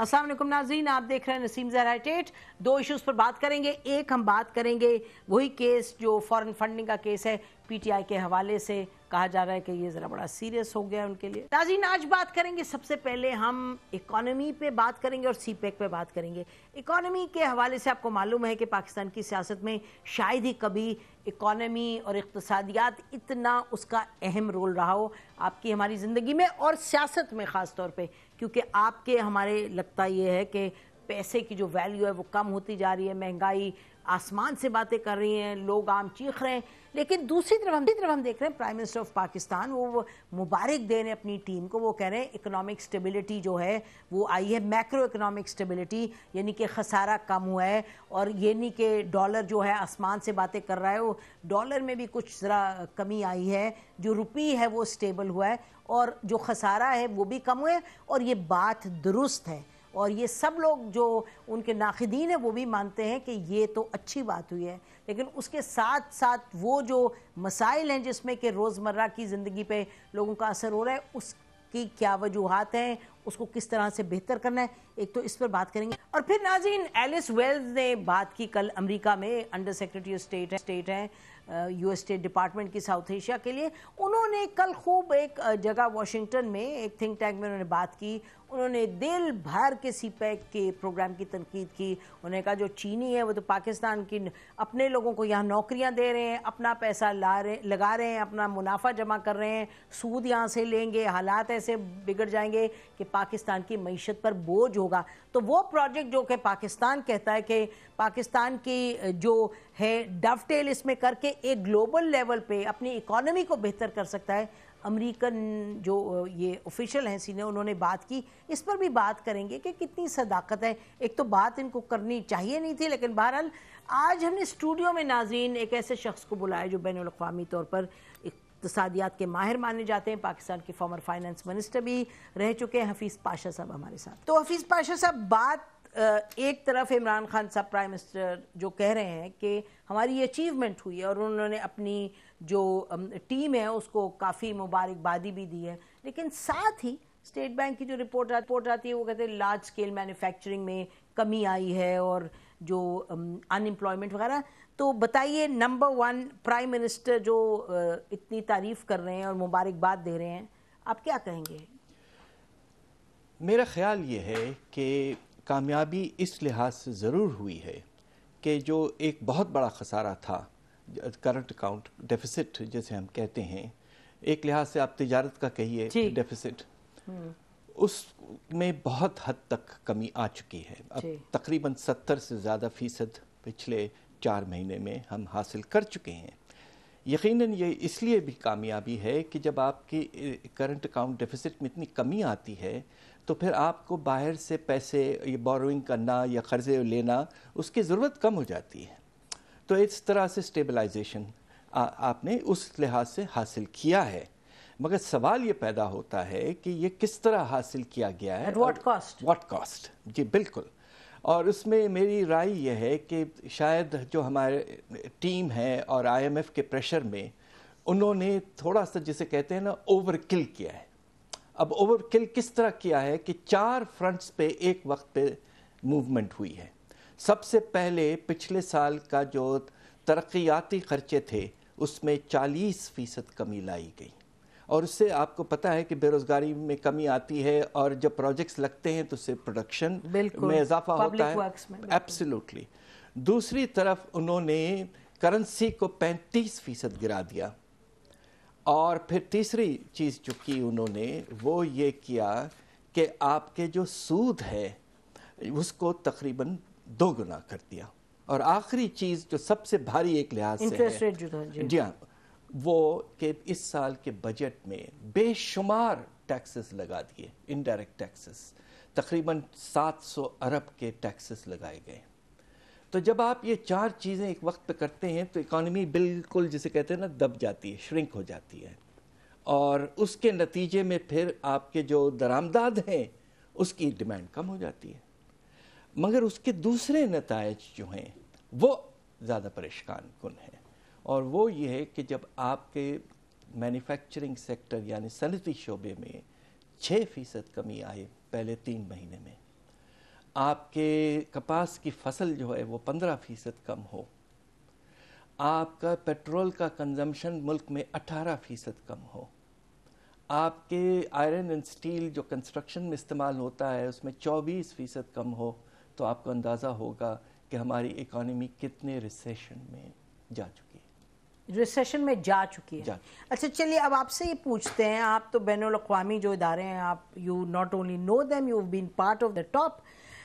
अस्सलाम वालेकुम नाज़रीन, आप देख रहे हैं नसीम ज़हरा टेट। दो इश्यूज़ पर बात करेंगे। एक, हम बात करेंगे वही केस जो फॉरेन फंडिंग का केस है, पीटीआई के हवाले से कहा जा रहा है कि ये ज़रा बड़ा सीरियस हो गया है उनके लिए। नाज़रीन, आज बात करेंगे, सबसे पहले हम इकॉनमी पे बात करेंगे और सीपेक पे बात करेंगे। इकॉनमी के हवाले से आपको मालूम है कि पाकिस्तान की सियासत में शायद ही कभी इकॉनमी और इक़्तिसादियात इतना उसका अहम रोल रहा हो आपकी हमारी ज़िंदगी में और सियासत में ख़ास तौर पे, क्योंकि आपके हमारे लगता ये है कि पैसे की जो वैल्यू है वो कम होती जा रही है, महंगाई आसमान से बातें कर रही हैं, लोग आम चीख रहे हैं। लेकिन दूसरी तरफ हम देख रहे हैं प्राइम मिनिस्टर ऑफ पाकिस्तान वो मुबारक दे रहे हैं अपनी टीम को। वो कह रहे हैं इकोनॉमिक स्टेबिलिटी जो है वो आई है, मैक्रो इकोनॉमिक स्टेबिलिटी, यानी कि खसारा कम हुआ है और ये नहीं कि डॉलर जो है आसमान से बातें कर रहा है, वो डॉलर में भी कुछ ज़रा कमी आई है, जो रुपी है वो स्टेबल हुआ है और जो खसारा है वो भी कम हुआ है और ये बात दुरुस्त है। और ये सब लोग जो उनके नाक़िदीन हैं वो भी मानते हैं कि ये तो अच्छी बात हुई है, लेकिन उसके साथ साथ वो जो मसाइल हैं जिसमें कि रोज़मर्रा की ज़िंदगी पे लोगों का असर हो रहा है, उसकी क्या वजूहात हैं, उसको किस तरह से बेहतर करना है, एक तो इस पर बात करेंगे। और फिर नाज़रीन, एलिस वेल्स ने बात की कल अमेरिका में, अंडर सेक्रेटरी ऑफ स्टेट हैं यूएस स्टेट डिपार्टमेंट की साउथ एशिया के लिए। उन्होंने कल खूब एक जगह वाशिंगटन में एक थिंक टैंक में उन्होंने बात की। उन्होंने दिल भर के सीपैक के प्रोग्राम की तनकीद की। उन्होंने कहा जो चीनी है वो तो पाकिस्तान की अपने लोगों को यहाँ नौकरियाँ दे रहे हैं, अपना पैसा लगा रहे हैं, अपना मुनाफा जमा कर रहे हैं, सूद यहाँ से लेंगे, हालात ऐसे बिगड़ जाएंगे कि पाकिस्तान की मईशत पर बोझ होगा। तो वो प्रोजेक्ट जो कि पाकिस्तान कहता है कि पाकिस्तान की जो है डवटेल इसमें करके एक ग्लोबल लेवल पे अपनी इकॉनमी को बेहतर कर सकता है, अमेरिकन जो ये ऑफिशियल हैं सीनियर, उन्होंने बात की। इस पर भी बात करेंगे कि कितनी सदाकत है। एक तो बात इनको करनी चाहिए नहीं थी, लेकिन बहरहाल आज हमने स्टूडियो में नाज़रीन एक ऐसे शख्स को बुलाया जो बैनुल अक़वामी तौर पर इक़्तिसादियात के माहिर माने जाते हैं, पाकिस्तान के फॉर्मर फाइनेंस मिनिस्टर भी रह चुके हैं, हफीज़ पाशा साहब हमारे साथ। तो हफीज़ पाशा साहब, बात एक तरफ इमरान खान साहब प्राइम मिनिस्टर जो कह रहे हैं कि हमारी ये अचीवमेंट हुई है और उन्होंने अपनी जो टीम है उसको काफ़ी मुबारकबादी भी दी है, लेकिन साथ ही स्टेट बैंक की जो रिपोर्ट आती है वो कहते हैं लार्ज स्केल मैन्युफैक्चरिंग में कमी आई है और जो अनएम्प्लॉयमेंट वगैरह। तो बताइए, नंबर वन, प्राइम मिनिस्टर जो इतनी तारीफ़ कर रहे हैं और मुबारकबाद दे रहे हैं, आप क्या कहेंगे? मेरा ख्याल ये है कि कामयाबी इस लिहाज से ज़रूर हुई है कि जो एक बहुत बड़ा ख़सारा था, करंट अकाउंट डेफिसिट जैसे हम कहते हैं, एक लिहाज से आप तिजारत का कहिए डेफिसिट, उसमें बहुत हद तक कमी आ चुकी है। अब तकरीबन 70 से ज़्यादा फ़ीसद पिछले 4 महीने में हम हासिल कर चुके हैं। यकीनन ये इसलिए भी कामयाबी है कि जब आपकी करंट अकाउंट डेफिसिट में इतनी कमी आती है तो फिर आपको बाहर से पैसे ये बोरोइंग करना या कर्ज़े लेना उसकी ज़रूरत कम हो जाती है। तो इस तरह से स्टेबलाइजेशन आपने उस लिहाज से हासिल किया है, मगर सवाल ये पैदा होता है कि ये किस तरह हासिल किया गया है, व्हाट कॉस्ट। जी बिल्कुल। और उसमें मेरी राय यह है कि शायद जो हमारे टीम है और IMF के प्रेशर में उन्होंने थोड़ा सा जिसे कहते हैं ना ओवरकिल किया है। अब ओवरकिल किस तरह किया है कि 4 फ्रंट्स पे एक वक्त पे मूवमेंट हुई है। सबसे पहले पिछले साल का जो तरक्याती खर्चे थे उसमें 40% कमी लाई गई और उससे आपको पता है कि बेरोज़गारी में कमी आती है और जब प्रोजेक्ट्स लगते हैं तो उससे प्रोडक्शन में इजाफा होता है। एब्सोल्युटली। दूसरी तरफ उन्होंने करेंसी को 35% गिरा दिया और फिर तीसरी चीज़ जो की उन्होंने वो ये किया कि आपके जो सूद है उसको तकरीबन 2 गुना कर दिया। और आखिरी चीज़ जो सबसे भारी एक लिहाज से इंटरेस्ट रेट जो था, जी हाँ, वो कि इस साल के बजट में बेशुमार टैक्सेस लगा दिए, इनडायरेक्ट टैक्सेस, तकरीबन 700 अरब के टैक्सेस लगाए गए। तो जब आप ये 4 चीज़ें एक वक्त पे करते हैं तो इकॉनमी बिल्कुल जिसे कहते हैं ना दब जाती है, श्रिंक हो जाती है और उसके नतीजे में फिर आपके जो दरामदाद हैं उसकी डिमांड कम हो जाती है। मगर उसके दूसरे नतायज जो हैं वो ज़्यादा परेशान कुन हैं और वो ये है कि जब आपके मैन्युफैक्चरिंग सेक्टर यानी सनती शोबे में 6% कमी आई पहले 3 महीने में, آپ کے کپاس کی فصل جو ہے وہ 15% کم ہو، آپ کا پیٹرول کا کنزمپشن ملک میں 18% کم ہو، آپ کے آئرن اینڈ سٹیل جو کنسٹرکشن میں استعمال ہوتا ہے اس میں 24% کم ہو، تو آپ کو اندازہ ہوگا کہ ہماری اکانومی کتنے ریسیشن میں جا چکی ہے، ریسیشن میں جا چکی ہے۔ اچھا چلیے اب آپ سے یہ پوچھتے ہیں، آپ تو بین الاقوامی جو ادارے ہیں، آپ you not only know them, you been part of the top,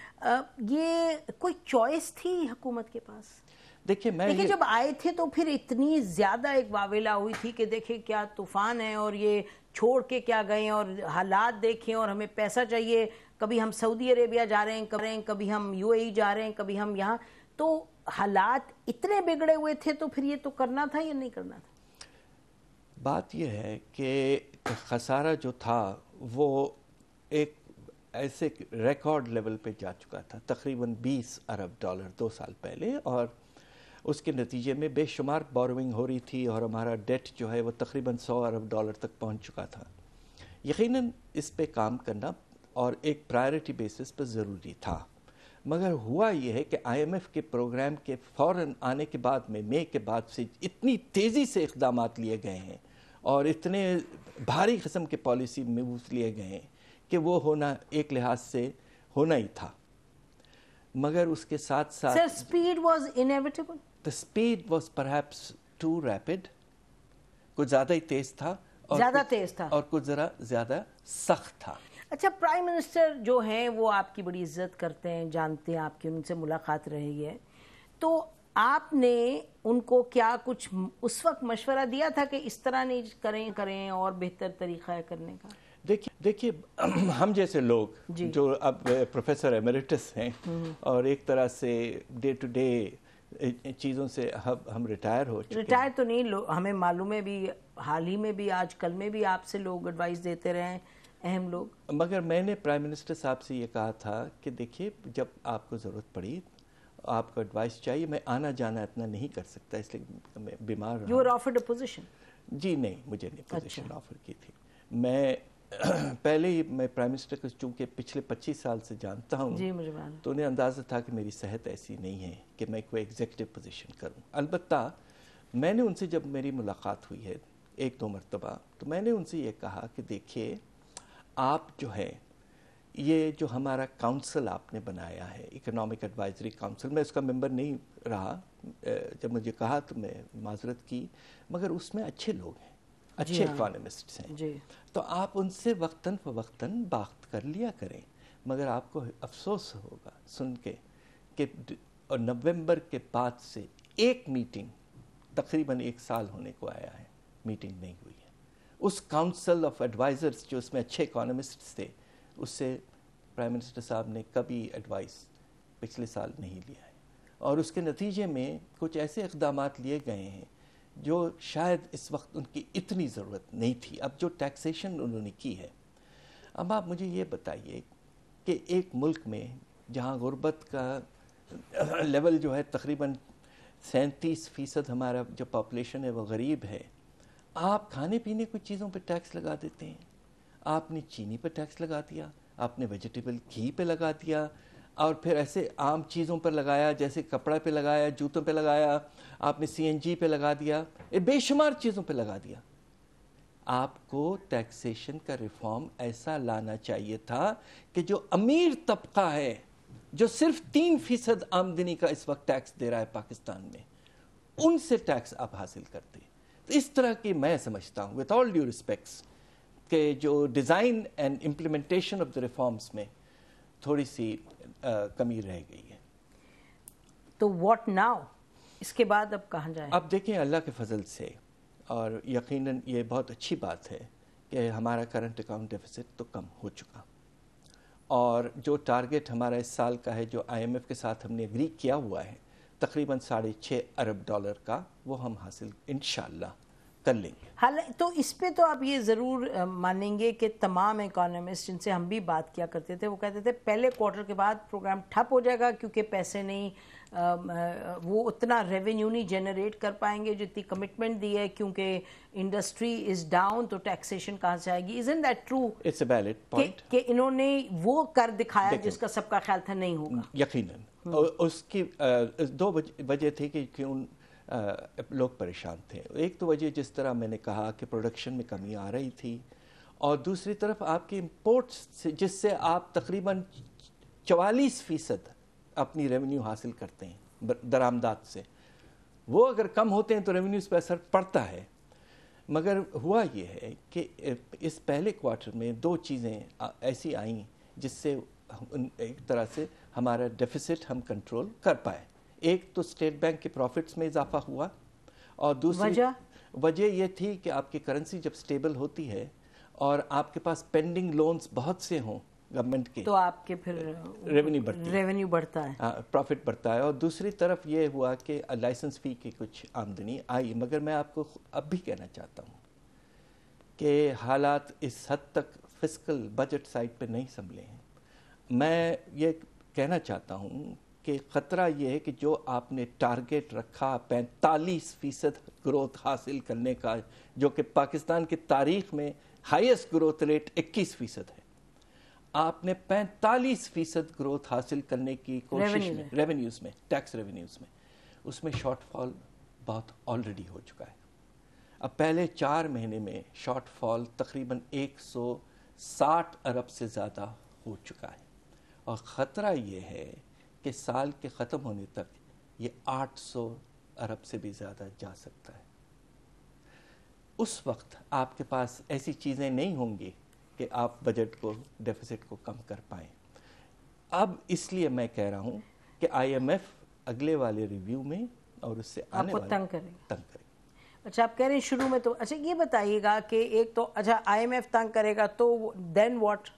یہ کوئی چوائس تھی حکومت کے پاس؟ دیکھیں جب آئے تھے تو پھر اتنی زیادہ ایک واویلا ہوئی تھی کہ دیکھیں کیا طوفان ہے اور یہ چھوڑ کے کیا گئے ہیں اور حالات دیکھیں اور ہمیں پیسہ چاہیے، کبھی ہم سعودی عربیہ جا رہے ہیں، کبھی ہم یو اے ای جا رہے ہیں، کبھی ہم یہاں، تو حالات اتنے بگڑے ہوئے تھے تو پھر یہ تو کرنا تھا یا نہیں کرنا تھا؟ بات یہ ہے کہ خسارہ جو تھا وہ ایک ایسے ریکارڈ لیول پہ جا چکا تھا، تقریباً $20 ارب 2 سال پہلے، اور اس کے نتیجے میں بے شمار بوروئنگ ہو رہی تھی اور ہمارا ڈیٹ جو ہے وہ تقریباً $100 ارب تک پہنچ چکا تھا۔ یقیناً اس پہ کام کرنا اور ایک پرائرٹی بیسس پہ ضروری تھا، مگر ہوا یہ ہے کہ آئی ایم ایف کے پروگرام کے فوراً آنے کے بعد میں مئی کے بعد سے اتنی تیزی سے اقدامات لیے گئے ہیں اور اتنے بھاری قسم کے پالیسی مووز لیے گئے ہیں کہ وہ ہونا ایک لحاظ سے ہونا ہی تھا، مگر اس کے ساتھ ساتھ Sir, speed was inevitable. the speed was perhaps too rapid، کچھ زیادہ ہی تیز تھا اور کچھ ذرا زیادہ سخت تھا۔ اچھا پرائم منسٹر جو ہیں وہ آپ کی بڑی عزت کرتے ہیں، جانتے ہیں آپ کی ان سے ملاقات رہی ہے، تو آپ نے ان کو کیا کچھ اس وقت مشورہ دیا تھا کہ اس طرح نہیں کریں اور بہتر طریقہ ہے کرنے کا؟ دیکھیے ہم جیسے لوگ جو اب پروفیسر ایمریٹس ہیں اور ایک طرح سے ڈے ٹو ڈے چیزوں سے ہم ریٹائر ہو چکے ہیں۔ ریٹائر تو نہیں، ہمیں معلوم ہے بھی حال ہی میں بھی آج کل میں بھی آپ سے لوگ ایڈوائس دیتے رہے ہیں، اہم لوگ، مگر میں نے پرائم منسٹر صاحب سے یہ کہا تھا کہ دیکھیے جب آپ کو ضرورت پڑی، آپ کو ایڈوائس چاہیے، میں آنا جانا اتنا نہیں کر سکتا اس لیے میں بیمار رہا۔ You are offered a position? جی نہیں، مجھے نہیں پوزیشن آفر کی تھی۔ میں پہلے ہی میں پرائم منسٹر کو چونکہ پچھلے 25 سال سے جانتا ہوں، جی مجھے معلوم، تو انہیں اندازہ تھا کہ میری صحت ایسی نہیں ہے کہ میں کوئی ایگزیکٹو پوزیشن کروں۔ البتہ میں نے ان سے جب میری ملاقات ہوئی ہے 1-2 مرتبہ، تو میں نے ان سے یہ کہا کہ دیکھیے آپ جو ہے یہ جو ہمارا کاؤنسل آپ نے بنایا ہے، اکنامک ایڈوائزری کاؤنسل، میں اس کا ممبر نہیں رہا، جب مجھے کہا تو میں معذرت کی، مگر اس میں اچھے لوگ ہیں، اچھے اکانومسٹس ہیں، تو آپ ان سے وقتاً فوقتاً بات کر لیا کریں۔ مگر آپ کو افسوس ہوگا سن کے کہ نومبر کے بعد سے ایک میٹنگ تقریباً 1 سال ہونے کو آیا ہے، میٹنگ نہیں ہوئی ہے۔ اس کاؤنسل آف ایڈوائزرز جو اس میں اچھے اکانومسٹس تھے، اس سے پرائم منسٹر صاحب نے کبھی ایڈوائس پچھلے سال نہیں لیا ہے، اور اس کے نتیجے میں کچھ ایسے اقدامات لیے گئے ہیں جو شاید اس وقت ان کی اتنی ضرورت نہیں تھی۔ اب جو ٹیکسیشن انہوں نے کی ہے، اب آپ مجھے یہ بتائیے کہ ایک ملک میں جہاں غربت کا لیول جو ہے تقریباً 37% ہمارا جو پاپولیشن ہے وہ غریب ہے، آپ کھانے پینے کی چیزوں پہ ٹیکس لگا دیتے ہیں۔ آپ نے چینی پہ ٹیکس لگا دیا، آپ نے ویجیٹیبل گھی پہ لگا دیا، اور پھر ایسے عام چیزوں پر لگایا، جیسے کپڑا پہ لگایا، جوتوں پہ لگایا، آپ نے CNG پہ لگا دیا، بے شمار چیزوں پہ لگا دیا۔ آپ کو ٹیکسیشن کا ریفارم ایسا لانا چاہیے تھا کہ جو امیر طبقہ ہے، جو صرف 3% آمدنی کا اس وقت ٹیکس دے رہا ہے پاکستان میں، ان سے ٹیکس آپ حاصل کرتے۔ تو اس طرح کی میں سمجھتا ہوں with all due respects کہ جو design and implementation of the reforms میں تھوڑی سی کمی رہ گئی ہے۔ تو واٹ ناؤ؟ اس کے بعد اب کہاں جائیں؟ اب دیکھیں اللہ کے فضل سے، اور یقیناً یہ بہت اچھی بات ہے کہ ہمارا کرنٹ اکاؤنٹ ڈیفیسٹ تو کم ہو چکا، اور جو ٹارگٹ ہمارا اس سال کا ہے جو IMF کے ساتھ ہم نے اگری کیا ہوا ہے تقریباً $6.5 ارب کا، وہ ہم حاصل انشاءاللہ کر لیں گے. حالانکہ تو اس پہ تو آپ یہ ضرور مانیں گے کہ تمام اکانومسٹ جن سے ہم بھی بات کیا کرتے تھے وہ کہتے تھے پہلے کوارٹر کے بعد پروگرام ٹھپ ہو جائے گا کیونکہ پیسے نہیں وہ اتنا ریونیو نہیں جنریٹ کر پائیں گے جتنی کمٹمنٹ دی ہے کیونکہ انڈسٹری از ڈاؤن تو ٹیکسیشن کہاں سے آئے گی. isn't that true it's a valid point کہ انہوں نے وہ کر دکھایا جس کا سب کا خیال تھا نہیں ہوگا. یقیناً اس کی دو وجہ تھی کہ کیوں لوگ پریشان تھے. ایک تو وجہ جس طرح میں نے کہا کہ پروڈکشن میں کمی آ رہی تھی اور دوسری طرف آپ کی امپورٹس سے جس سے آپ تقریباً 44% اپنی ریونیو حاصل کرتے ہیں درآمدات سے, وہ اگر کم ہوتے ہیں تو ریونیوز پہ اثر پڑتا ہے. مگر ہوا یہ ہے کہ اس پہلے کوارٹر میں دو چیزیں ایسی آئیں جس سے ایک طرح سے ہمارا ڈیفیسٹ ہم کنٹرول کر پائے. ایک تو اسٹیٹ بینک کے پروفٹس میں اضافہ ہوا اور دوسری وجہ یہ تھی کہ آپ کی کرنسی جب سٹیبل ہوتی ہے اور آپ کے پاس پینڈنگ لونز بہت سے ہوں گورنمنٹ کے تو آپ کے پھر ریونیو بڑھتا ہے, پروفٹ بڑھتا ہے. اور دوسری طرف یہ ہوا کہ لائسنس فی کی کچھ آمدنی آئی. مگر میں آپ کو اب بھی کہنا چاہتا ہوں کہ حالات اس حد تک فسکل بجٹ سائٹ پہ نہیں سنبھلے ہیں. میں یہ کہنا چاہتا ہوں کہ خطرہ یہ ہے کہ جو آپ نے ٹارگیٹ رکھا 45% گروتھ حاصل کرنے کا, جو کہ پاکستان کی تاریخ میں ہائیسٹ گروتھ ریٹ 21% ہے, آپ نے 45% گروتھ حاصل کرنے کی کوشش میں ریونیوز میں, ٹیکس ریونیوز میں, اس میں شارٹ فال بہت آلریڈی ہو چکا ہے. اب پہلے 4 مہینے میں شارٹ فال تقریباً 160 ارب سے زیادہ ہو چکا ہے اور خطرہ یہ ہے کہ سال کے ختم ہونے تک یہ 800 ارب سے بھی زیادہ جا سکتا ہے. اس وقت آپ کے پاس ایسی چیزیں نہیں ہوں گی کہ آپ بجٹ کو ڈیفیسٹ کو کم کر پائیں. اب اس لیے میں کہہ رہا ہوں کہ آئی ایم ایف اگلے والے ریویو میں اور اس سے آنے والے تنگ کرے گا. اچھا آپ کہہ رہے ہیں شروع میں تو اچھا یہ بتائیے گا کہ ایک تو اچھا آئی ایم ایف تنگ کرے گا تو دین واٹ؟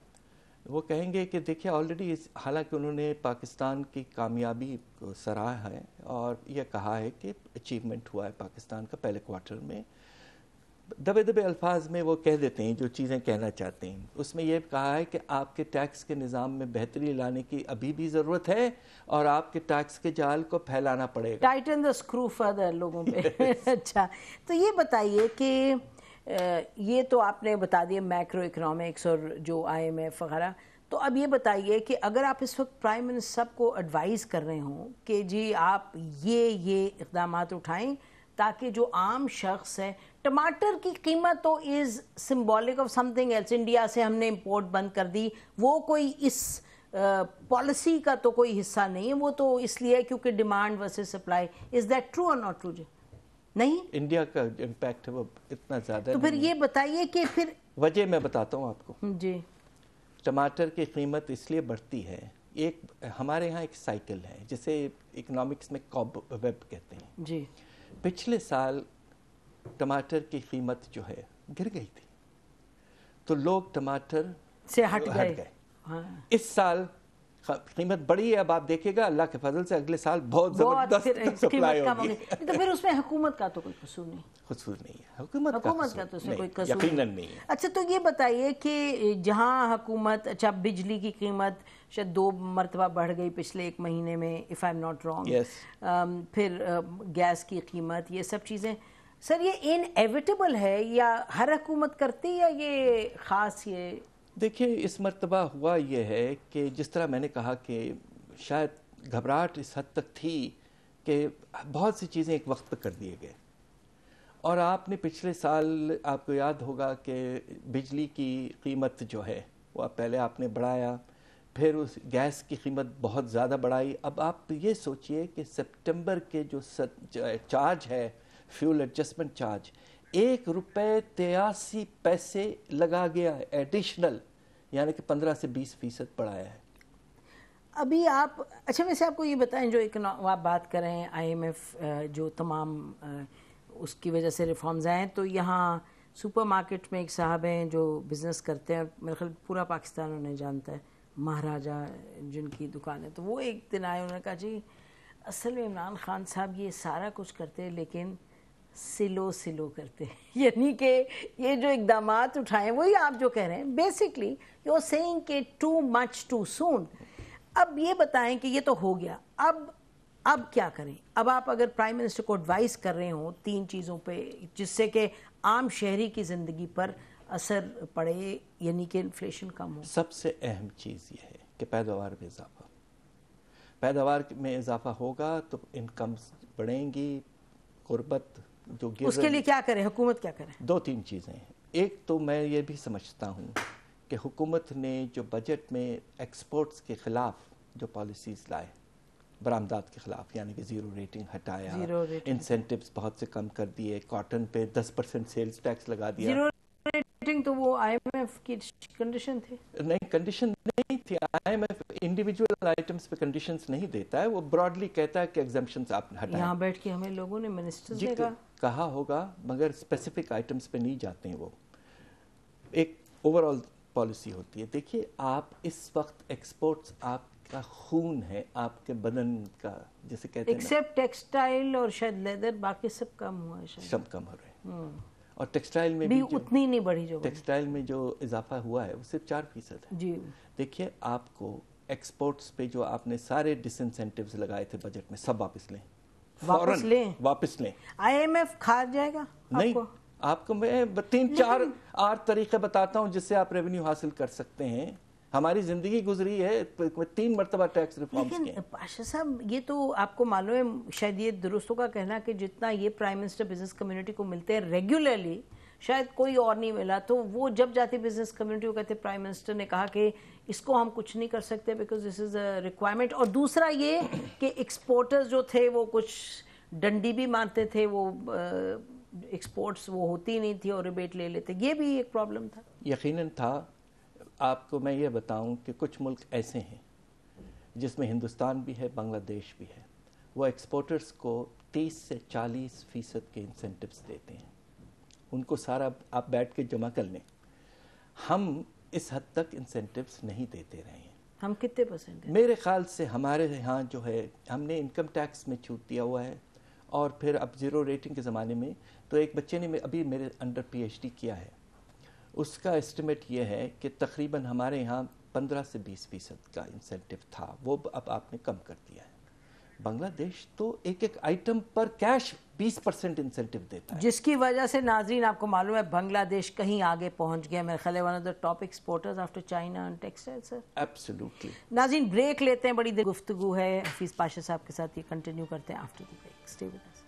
وہ کہیں گے کہ دیکھیں آلریڈی حالانکہ انہوں نے پاکستان کی کامیابی کو سراہا ہے اور یہ کہا ہے کہ اچیومنٹ ہوا ہے پاکستان کا پہلے کوارٹر میں, دبے دبے الفاظ میں وہ کہہ دیتے ہیں جو چیزیں کہنا چاہتے ہیں. اس میں یہ کہا ہے کہ آپ کے ٹیکس کے نظام میں بہتری لانے کی ابھی بھی ضرورت ہے اور آپ کے ٹیکس کے جال کو پھیلانا پڑے گا. ٹائٹن دا اسکرو فردر لوگوں پہ. اچھا تو یہ بتائیے کہ یہ تو آپ نے بتا دیا میکرو اکنامکس اور جو آئی ایم ایف وغیرہ, تو اب یہ بتائیے کہ اگر آپ اس وقت پرائم منسٹر صاحب کو ایڈوائز کر رہے ہوں کہ جی آپ یہ اقدامات اٹھائیں تاکہ جو عام شخص ہے, ٹماٹر کی قیمت تو is symbolic of something else, India سے ہم نے امپورٹ بند کر دی, وہ کوئی اس پالیسی کا تو کوئی حصہ نہیں ہے, وہ تو اس لیے کیونکہ demand versus supply. Is that true اور ناٹ ٹرو؟ جی نہیں, انڈیا کا امپیکٹ ہے وہ اتنا زیادہ تو پھر یہ بتائیے کہ پھر وجہ میں بتاتا ہوں آپ کو. جی ٹماٹر کی قیمت اس لیے بڑھتی ہے, ایک ہمارے ہاں ایک سائیکل ہے جسے اکنامکس میں کاب ویب کہتے ہیں. جی پچھلے سال ٹماٹر کی قیمت جو ہے گر گئی تھی تو لوگ ٹماٹر سے ہٹ گئے. اس سال قیمت بڑی ہے, اب آپ دیکھیں گا اللہ کے فضل سے اگلے سال بہت زبردست سپلائی ہوگی. تو پھر اس میں حکومت کا تو کوئی قصور نہیں. قصور نہیں ہے حکومت کا تو اس میں کوئی قصور یقیناً نہیں ہے. اچھا تو یہ بتائیے کہ جہاں حکومت, اچھا بجلی کی قیمت شاید 2 مرتبہ بڑھ گئی پچھلے 1 مہینے میں if I am not wrong, پھر گیس کی قیمت, یہ سب چیزیں سر یہ انیویٹیبل ہے یا ہر حکومت کرتی یا یہ خاص؟ یہ دیکھیں اس مرتبہ ہوا یہ ہے کہ جس طرح میں نے کہا کہ شاید گھبراہٹ اس حد تک تھی کہ بہت سی چیزیں ایک وقت پہ کر دیے گئے. اور آپ نے پچھلے سال آپ کو یاد ہوگا کہ بجلی کی قیمت جو ہے وہ پہلے آپ نے بڑھایا, پھر اس گیس کی قیمت بہت زیادہ بڑھائی. اب آپ یہ سوچئے کہ سپٹمبر کے جو چارج ہے فیول ایڈجسٹمنٹ چارج, 1 روپے 83 پیسے لگا گیا ہے ایڈیشنل, یعنی کہ 15 سے 20% بڑھایا ہے. ابھی آپ اچھا ویسے آپ کو یہ بتائیں جو آپ بات کر رہے ہیں آئی ایم ایف جو تمام اس کی وجہ سے ریفارمز آئے ہیں, تو یہاں سپر مارکیٹ میں ایک صاحب ہیں جو بزنس کرتے ہیں, میرے خیال پورا پاکستان انہیں جانتا ہے, مہاراجہ جن کی دکان ہے, تو وہ ایک دن آئے, انہوں نے کہا جی اصل میں عمران خان صاحب یہ سارا کچھ کرتے ہیں لیکن سلو سلو کرتے ہیں، یعنی کہ یہ جو اقدامات اٹھائیں وہی آپ جو کہہ رہے ہیں بیسکلی یو آر سیئنگ کہ ٹو مچ ٹو سون. اب یہ بتائیں کہ یہ تو ہو گیا، اب کیا کریں؟ اب آپ اگر پرائم منسٹر کو ایڈوائز کر رہے ہوں 3 چیزوں پہ جس سے کہ عام شہری کی زندگی پر اثر پڑے، یعنی کہ انفلیشن کم ہو. سب سے اہم چیز یہ ہے کہ پیداوار میں اضافہ، پیداوار میں اضافہ ہوگا تو انکمز بڑھیں گی. غربت جو اس کے لیے کیا کریں؟ حکومت کیا کرے؟ 2-3 چیزیں ہیں. ایک تو میں یہ بھی سمجھتا ہوں کہ حکومت نے جو بجٹ میں ایکسپورٹس کے خلاف جو پالیسیز لائے، برآمدات کے خلاف، یعنی کہ زیرو ریٹنگ ہٹایا، انسینٹیوز بہت سے کم کر دیے، کاٹن پہ 10% سیلز ٹیکس لگا دیا. زیرو ریٹنگ تو وہ آئی ایم ایف کی کنڈیشن تھی. نہیں، کنڈیشن نہیں تھی. I M F individual items پہ کنڈیشنز نہیں دیتا ہے، وہ براڈلی کہتا ہے کہ ایگزمپشنز آپ ہٹائیں. یہاں بیٹھ کے ہمیں لوگوں نے منسٹرز نے کہا ہوگا، مگر اسپیسیفک آئٹمس پہ نہیں جاتے ہیں. وہ ایک اوور آل پالیسی ہوتی ہے. دیکھیے آپ اس وقت ایکسپورٹس آپ کا خون ہے، آپ کے بدن کا، جسے کہتے ہیں ایکسپٹ ٹیکسٹائل اور شاید لیدر، باقی سب کم ہوا ہے شاید. سب کم ہو رہے ہیں. اور ٹیکسٹائل میں بھی اتنی نہیں بڑھی جو ٹیکسٹائل میں جو اضافہ ہوا ہے وہ صرف 4% ہے. جی دیکھیے آپ کو ایکسپورٹس پہ جو آپ نے سارے ڈس انسینٹیوز لگائے تھے بجٹ میں، سب واپس لیں، واپس لیں. آئی ایم ایف کھا جائے گا نہیں. آپ کو میں 3-4 طریقے بتاتا ہوں جس سے آپ ریونیو حاصل کر سکتے ہیں. ہماری زندگی گزری ہے 3 مرتبہ ٹیکس ریفارمز کے. لیکن پاشا صاحب یہ تو آپ کو معلوم ہے، شاید یہ درست ہوگا کہنا کہ جتنا یہ پرائم منسٹر بزنس کمیونٹی کو ملتے ہیں ریگولرلی شاید کوئی اور نہیں ملا. تو وہ جب جاتی بزنس کمیونٹی کو کہتے پرائم منسٹر نے کہا کہ اس کو ہم کچھ نہیں کر سکتے because this is a requirement. اور دوسرا یہ کہ ایکسپورٹرز جو تھے وہ کچھ ڈنڈی بھی مانتے تھے، وہ ایکسپورٹس وہ ہوتی نہیں تھی اور ریبیٹ لے لیتے. یہ بھی ایک پرابلم تھا. یقیناً تھا. آپ کو میں یہ بتاؤں کہ کچھ ملک ایسے ہیں جس میں ہندوستان بھی ہے، بنگلہ دیش بھی ہے، وہ ایکسپورٹرز کو 30 سے 40% کے انسینٹیوز دیتے ہیں. ان کو سارا آپ بیٹھ کے جمع کر لیں. ہم اس حد تک انسینٹیوز نہیں دیتے رہے ہیں. ہم کتنے پرسنٹ؟ میرے خیال سے ہمارے ہاں جو ہے ہم نے انکم ٹیکس میں چھوٹ دیا ہوا ہے. اور پھر اب زیرو ریٹنگ کے زمانے میں تو ایک بچے نے ابھی میرے انڈر پی ایچ ڈی کیا ہے، اس کا اسٹیمیٹ یہ ہے کہ تقریباً ہمارے یہاں 15 سے 20% کا انسینٹیو تھا، وہ اب آپ نے کم کر دیا ہے. بنگلہ دیش تو ایک آئٹم پر کیش 20% انسینٹیو دیتا ہے، جس کی وجہ سے ناظرین آپ کو معلوم ہے بنگلہ دیش کہیں آگے پہنچ گیا. میرے خیال ہے one of the top exporters after China and textile. Sir absolutely. ناظرین بریک لیتے ہیں، بڑی دیر گفتگو ہے حفیظ پاشا صاحب کے ساتھ، یہ کنٹینیو کرتے ہیں after the break. Stay with us.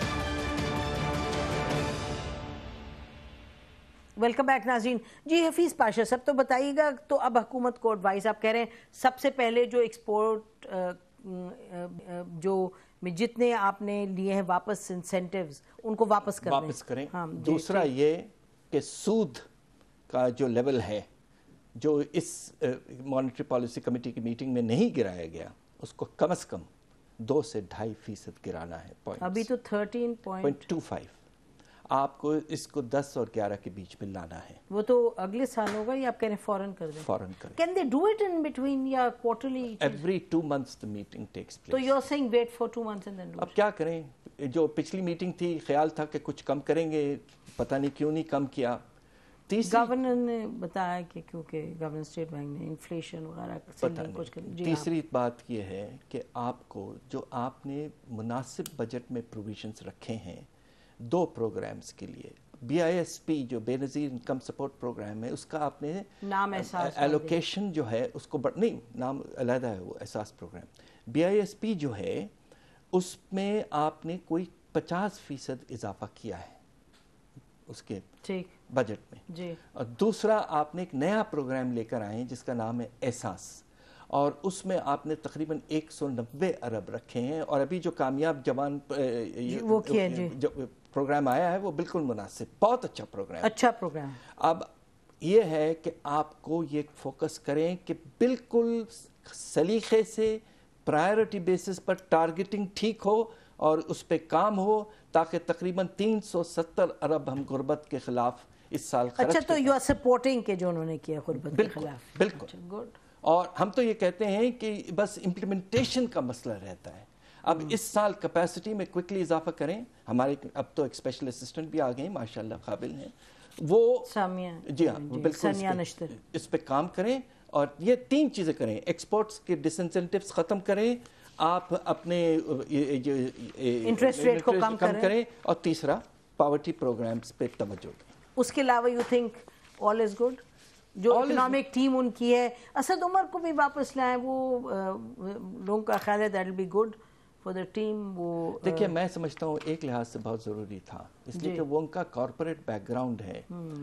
Welcome back ناظرین. جی حفیظ پاشا صاحب تو بتائیے گا، تو اب حکومت کو ایڈوائز آپ کہہ رہے ہیں سب سے پہلے جو ایکسپورٹ جو جتنے آپ نے لیے ہیں واپس انسینٹیوز ان کو واپس کریں. دوسرا یہ کہ سود کا جو لیول ہے جو اس مانیٹری پالیسی کمیٹی کی میٹنگ میں نہیں گرایا گیا، اس کو کم از کم 2 سے 2.5% گرانا ہے. ابھی تو 13.25 آپ کو اس کو 10 اور 11 کے بیچ میں لانا ہے. وہ تو اگلے سال ہوگا یا آپ کہہ رہے ہیں فوراً کر دیں؟ فوراً کریں. Can they do it in between یا quarterly? Every 2 months the meeting takes place. تو you're saying wait for 2 months and then do it. اب کیا کریں؟ جو پچھلی میٹنگ تھی خیال تھا کہ کچھ کم کریں گے، پتہ نہیں کیوں نہیں کم کیا. گورنر نے بتایا کہ کیونکہ گورنر اسٹیٹ بینک نے انفلیشن وغیرہ کچھ کر. تیسری بات یہ ہے کہ آپ کو جو آپ نے مناسب بجٹ میں پروویژنز رکھے ہیں 2 پروگرامز کے لیے، بی آئی ایس پی جو بے نظیر انکم سپورٹ پروگرام ہے، اس کا آپ نے نام احساس ایلوکیشن جو ہے اس کو نہیں، نام علیحدہ ہے وہ Ehsaas programme. B I S P جو ہے اس میں آپ نے کوئی 50% اضافہ کیا ہے اس کے بجٹ میں جی. اور دوسرا آپ نے ایک نیا پروگرام لے کر آئے ہیں جس کا نام ہے احساس، اور اس میں آپ نے تقریباً 190 ارب رکھے ہیں. اور ابھی جو کامیاب جوان پروگرام آیا ہے وہ بالکل مناسب، بہت اچھا پروگرام. اب یہ ہے کہ آپ کو یہ فوکس کریں کہ بالکل سلیقے سے پرائرٹی بیسس پر ٹارگیٹنگ ٹھیک ہو اور اس پہ کام ہو تاکہ تقریباً 370 ارب ہم غربت کے خلاف اس سال خرچ کریں. اچھا تو یو آر سپورٹنگ کہ جو انہوں نے کیا غربت کے خلاف. بالکل. اور ہم تو یہ کہتے ہیں کہ بس امپلیمنٹیشن کا مسئلہ رہتا ہے. اب اس سال کیپیسٹی میں کوئکلی اضافہ کریں. ہمارے اب تو ایک اسپیشل اسسٹنٹ بھی آ گئے ہیں ماشاءاللہ قابل ہیں وہ. جی ہاں بالکل اس پہ کام کریں اور یہ 3 چیزیں کریں. ایکسپورٹس کے ڈس انسینٹیوز ختم کریں, آپ اپنے انٹرسٹ ریٹ کو کم کریں, اور تیسرا پاورٹی پروگرامز پہ توجہ دیں. اس کے علاوہ you think all is good. جو اکنامک ٹیم ان کی ہے, اسد عمر کو بھی واپس لائیں, وہ لوگوں کا خیال ہے that will be good for the team. وہ دیکھیے میں سمجھتا ہوں ایک لحاظ سے بہت ضروری تھا, اس لیے کہ وہ ان کا کارپوریٹ بیک گراؤنڈ ہے,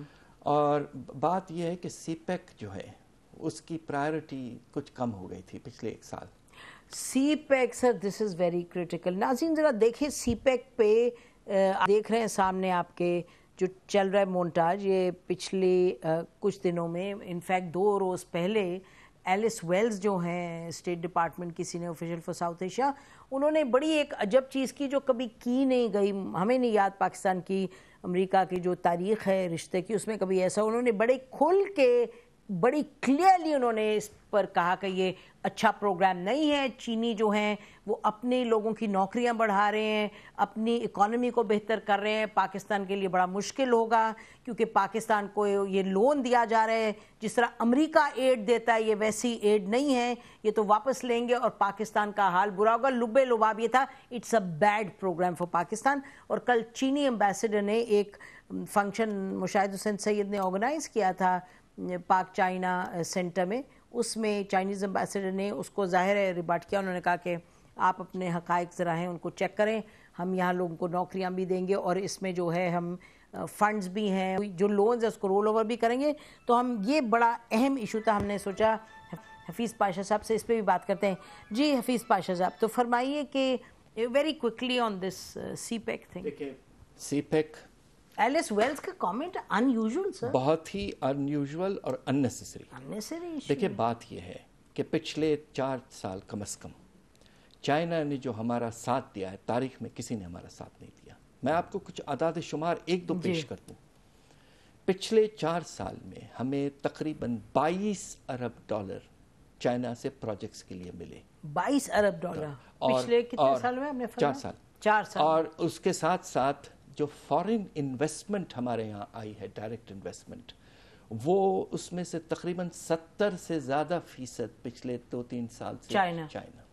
اور بات یہ ہے کہ سی پیک جو ہے اس کی پرائرٹی کچھ کم ہو گئی تھی پچھلے 1 سال. CPEC sir this is very critical. ناظرین ذرا دیکھیں سی پیک پہ دیکھ رہے ہیں سامنے آپ کے جو چل رہا ہے مونٹاج, یہ پچھلے کچھ دنوں میں, انفیکٹ 2 روز پہلے ایلس ویلز جو ہیں اسٹیٹ ڈپارٹمنٹ کی senior official for South Asia, انہوں نے بڑی ایک عجب چیز کی جو کبھی کی نہیں گئی. ہمیں نہیں یاد پاکستان کی امریکہ کی جو تاریخ ہے رشتے کی, اس میں کبھی ایسا. انہوں نے بڑے کھل کے بڑی کلیئرلی انہوں نے اس پر کہا کہ یہ اچھا پروگرام نہیں ہے. چینی جو ہیں وہ اپنے لوگوں کی نوکریاں بڑھا رہے ہیں, اپنی اکانومی کو بہتر کر رہے ہیں. پاکستان کے لیے بڑا مشکل ہوگا کیونکہ پاکستان کو یہ لون دیا جا رہا ہے, جس طرح امریکہ ایڈ دیتا ہے یہ ویسی ایڈ نہیں ہے, یہ تو واپس لیں گے اور پاکستان کا حال برا ہوگا. لبے لباب یہ تھا, it's a bad programme for Pakistan. اور کل چینی ایمبیسڈر نے ایک فنکشن مشاہد حسین سید نے آرگنائز کیا تھا پاک چائنا سینٹر میں, اس میں چائنیز ایمبیسڈر نے اس کو ظاہر ہے ریباٹ کیا. انہوں نے کہا کہ آپ اپنے حقائق ذرا ہیں ان کو چیک کریں, ہم یہاں لوگوں کو نوکریاں بھی دیں گے, اور اس میں جو ہے ہم فنڈز بھی ہیں, جو لونز ہے اس کو رول اوور بھی کریں گے. تو ہم یہ بڑا اہم ایشو تھا, ہم نے سوچا حفیظ پاشا صاحب سے اس پہ بھی بات کرتے ہیں. جی حفیظ پاشا صاحب, تو فرمائیے کہ very quickly on this CPEC thing. CPEC Alice Wells کا کامنٹ ان یوزول سر, بہت ہی ان یوزول اور اننیسیسری. دیکھیے بات یہ ہے کہ پچھلے 4 سال کم از کم چائنا نے جو ہمارا ساتھ دیا ہے, تاریخ میں کسی نے ہمارا ساتھ نہیں دیا. میں آپ کو کچھ اعداد شمار 1-2 پیش کر دوں. پچھلے 4 سال میں ہمیں تقریباً $22 ارب چائنا سے پروجیکٹس کے لیے ملے. $22 ارب پچھلے کتنے سال میں؟ ہم نے 4 سال. اور اس کے ساتھ ساتھ جو فارن انویسٹمنٹ ہمارے یہاں آئی ہے, ڈائریکٹ انویسٹمنٹ, وہ اس میں سے تقریباً 70 سے زیادہ فیصد پچھلے 2-3 سال سے چائنا.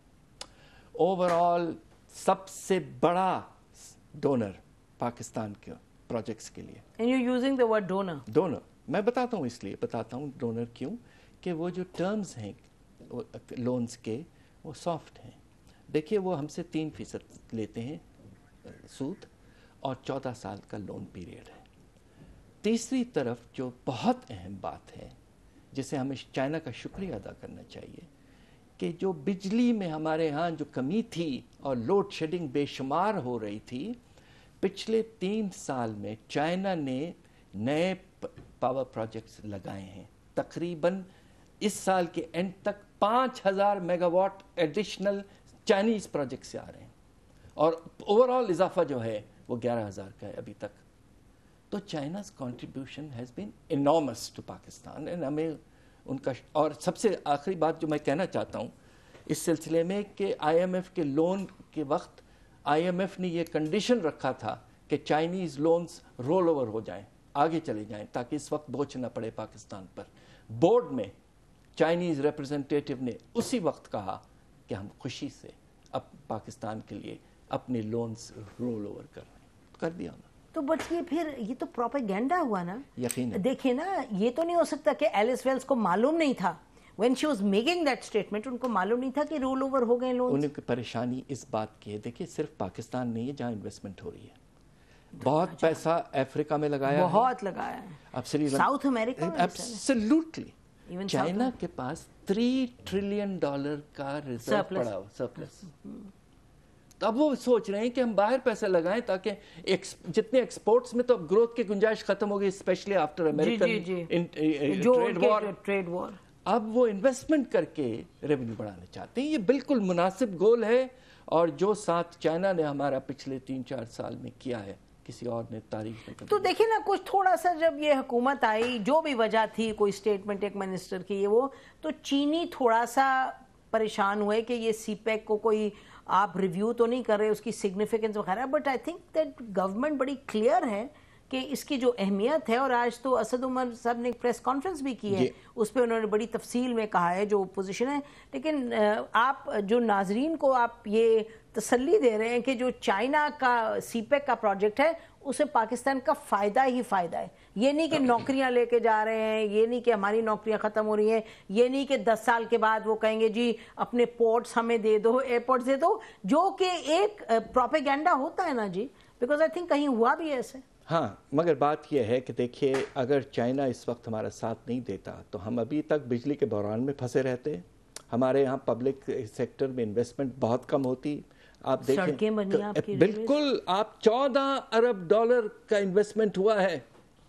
اوور آل سب سے بڑا ڈونر پاکستان کے پروجیکٹس کے لیے. And you're using the word donor. میں بتاتا ہوں, اس لیے بتاتا ہوں ڈونر کیوں, کہ وہ جو ٹرمز ہیں لونز کے وہ سافٹ ہیں. دیکھیے وہ ہم سے 3% لیتے ہیں سود, اور 14 سال کا لون پیریڈ ہے. تیسری طرف جو بہت اہم بات ہے جسے ہمیں چائنا کا شکریہ ادا کرنا چاہیے, کہ جو بجلی میں ہمارے ہاں جو کمی تھی اور لوڈ شیڈنگ بے شمار ہو رہی تھی, پچھلے 3 سال میں چائنا نے نئے پاور پروجیکٹس لگائے ہیں. تقریباً اس سال کے اینڈ تک 5000 megawatt additional Chinese project سے آ رہے ہیں, اور اوور آل اضافہ جو ہے وہ 11,000 کا ہے ابھی تک. تو China's contribution has been enormous to Pakistan, and ہمیں ان کا. اور سب سے آخری بات جو میں کہنا چاہتا ہوں اس سلسلے میں, کہ آئی ایم ایف کے لون کے وقت آئی ایم ایف نے یہ کنڈیشن رکھا تھا کہ چائنیز لونز رول اوور ہو جائیں, آگے چلے جائیں, تاکہ اس وقت بوجھ نہ پڑے پاکستان پر. بورڈ میں چائنیز ریپرزنٹیٹیو نے اسی وقت کہا کہ ہم خوشی سے اب پاکستان کے لیے اپنے لونز رول اوور کر دیا. تو بٹ یہ پھر یہ تو پروپیگینڈا ہوا نا. یقیناً دیکھیں نا, یہ تو نہیں ہو سکتا کہ ایلس ویلز کو معلوم نہیں تھا when she was making that statement, ان کو معلوم نہیں تھا کہ رول اوور ہو گئے لونز. ان کی پریشانی اس بات کی ہے, دیکھیے صرف پاکستان نہیں ہے جہاں انویسٹمنٹ ہو رہی ہے, بہت پیسہ افریقہ میں لگایا, بہت لگایا ہے, اب ساؤتھ امریکہ میں. ایبسلیوٹلی. چائنا کے پاس $3 ٹریلین کا ریزرو پڑا ہوا, سرپلس. اب وہ سوچ رہے ہیں کہ ہم باہر پیسہ لگائیں تاکہ جتنے ایکسپورٹس میں تو اب گروتھ کی گنجائش ختم ہو گئی, especially after American trade war. اب وہ انویسٹمنٹ کر کے ریونیو بڑھانا چاہتے ہیں. یہ بالکل مناسب گول ہے, اور جو ساتھ چائنا نے ہمارا پچھلے 3-4 سال میں کیا ہے کسی اور نے تاریخ میں. تو دیکھیں نا, کچھ تھوڑا سا جب یہ حکومت آئی, جو بھی وجہ تھی, کوئی اسٹیٹمنٹ ایک منسٹر کی, یہ وہ, تو چینی تھوڑا سا परेशान हुए कि ये सीपेक को कोई आप रिव्यू तो नहीं कर रहे, उसकी सिग्निफिकेंस वगैरह, but I think that government बड़ी क्लियर है कि इसकी जो अहमियत है, और आज तो असद उमर साहब ने प्रेस कॉन्फ्रेंस भी की है, उस पर उन्होंने बड़ी तफसील में कहा है जो पोजीशन है। लेकिन आप जो नाजरीन को आप ये तसल्ली दे रहे हैं कि जो चाइना का सीपेक का प्रोजेक्ट है उसे पाकिस्तान का फ़ायदा ही फ़ायदा है, ये नहीं कि नौकरियां लेके जा रहे हैं, ये नहीं कि हमारी नौकरियां ख़त्म हो रही हैं, ये नहीं कि 10 साल के बाद वो कहेंगे जी अपने पोर्ट्स हमें दे दो, एयरपोर्ट्स दे दो, जो कि एक प्रोपेगेंडा होता है ना जी, बिकॉज आई थिंक कहीं हुआ भी ऐसे। हाँ, मगर बात यह है कि देखिए, अगर चाइना इस वक्त हमारा साथ नहीं देता तो हम अभी तक बिजली के बहरान में फंसे रहते। हमारे यहाँ पब्लिक सेक्टर में इन्वेस्टमेंट बहुत कम होती। आप देखें बिल्कुल, आप 14 अरब डॉलर का इन्वेस्टमेंट हुआ है।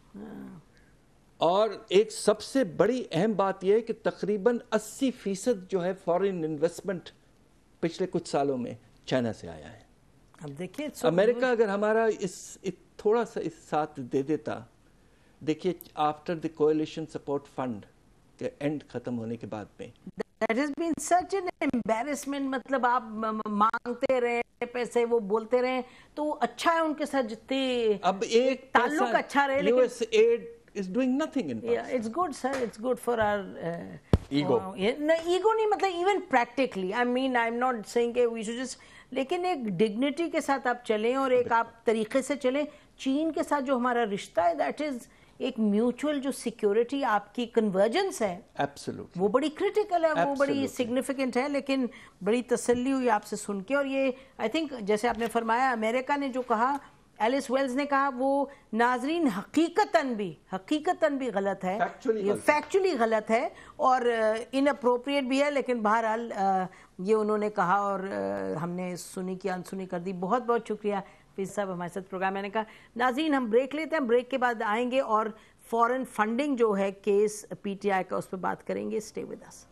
और एक सबसे बड़ी अहम बात यह है कि तकरीबन 80% जो है फॉरेन इन्वेस्टमेंट पिछले कुछ सालों में चाइना से आया है। अब देखिए, अमेरिका अगर हमारा इस थोड़ा सा इस साथ दे देता, देखिए after the coalition support fund के एंड खत्म होने के बाद में, That has been such an embarrassment, मतलब आप मांगते रहे पैसे, वो बोलते रहे, तो अच्छा है उनके साथ जितने अब एक ताल्लुक अच्छा रहे, लेकिन US aid is doing nothing in Pakistan. Yeah, it's good sir, it's good for our ego. Ego नहीं, मतलब even practically, I mean I am not saying कि वी शुड जस्ट, लेकिन एक डिग्निटी के साथ आप चलें और एक आप तरीके से चलें। चीन के साथ जो हमारा रिश्ता है, दैट इज एक म्यूचुअल जो सिक्योरिटी आपकी कन्वर्जेंस है, Absolutely. वो बड़ी क्रिटिकल है, वो बड़ी Absolutely. सिग्निफिकेंट है। लेकिन बड़ी तसल्ली हुई आपसे सुन के, और ये आई थिंक जैसे आपने फरमाया, अमेरिका ने जो कहा, एलिस वेल्स ने कहा, वो नाजरीन हकीकतन भी गलत है, ये फैक्चुअली गलत है और इनअप्रोप्रिएट भी है, लेकिन बहरहाल ये उन्होंने कहा और हमने सुनी की अनसुनी कर दी। बहुत बहुत शुक्रिया पीस साहब हमारे साथ प्रोग्राम में आने का। नाज़रीन, हम ब्रेक लेते हैं, ब्रेक के बाद आएंगे और फॉरेन फंडिंग जो है केस पीटीआई का, उस पर बात करेंगे। Stay with us.